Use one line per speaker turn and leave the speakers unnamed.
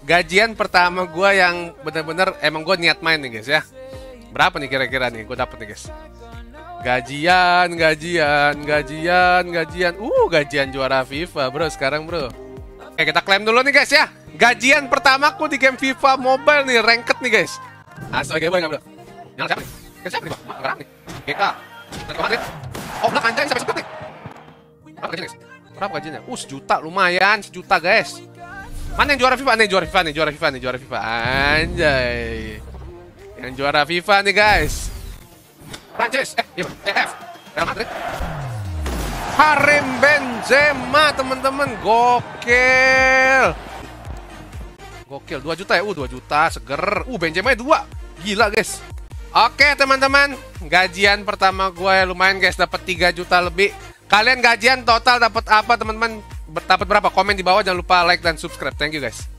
gajian pertama gue yang bener-bener emang gue niat main nih guys ya. Berapa nih kira-kira nih gue dapet nih guys? Gajian. Gajian juara FIFA bro sekarang bro. Oke kita klaim dulu nih guys ya. Gajian pertamaku di game FIFA Mobile nih, ranked nih guys. Asal game bro. Yang siapa nih? Kan siapa nih bang? Gerak nih. GK. Oh belakang anjay sampai sepet nih. Berapa gajian guys? Berapa gajiannya? 1 juta lumayan, 1 juta guys. Mana yang juara FIFA? Nih juara FIFA. Anjay. Yang juara FIFA nih guys. Prancis, F, Real Madrid. Karim Benzema teman-teman, gokil. 2 juta ya, 2 juta, seger. Benzema 2, gila guys. Oke teman-teman, gajian pertama gue lumayan guys, dapat 3 juta lebih. Kalian gajian total dapat apa teman-teman? Dapat berapa? Komen di bawah, jangan lupa like dan subscribe. Thank you guys.